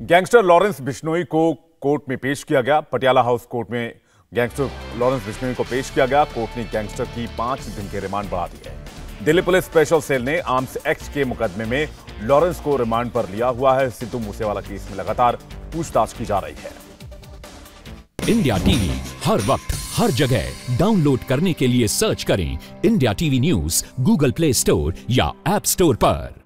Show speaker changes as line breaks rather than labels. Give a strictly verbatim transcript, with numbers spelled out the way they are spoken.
Gangster Lawrence Bishnoi को court में पेश किया गया। पटियाला हाउस कोर्ट में गैंगस्टर लॉरेंस बिश्नोई को पेश किया गया। कोर्ट ने गैंगस्टर की पांच दिन के रिमांड बढ़ा दी है। दिल्ली पुलिस स्पेशल सेल ने आर्म्स एक्ट के मुकदमे में लॉरेंस को रिमांड पर लिया हुआ है। सिद्धू मूसेवाला केस में लगातार पूछताछ की जा रही है।
इंडिया टीवी हर वक्त हर जगह डाउनलोड करने के लिए सर्च करें India TV news Google Play Store या ऐप स्टोर पर।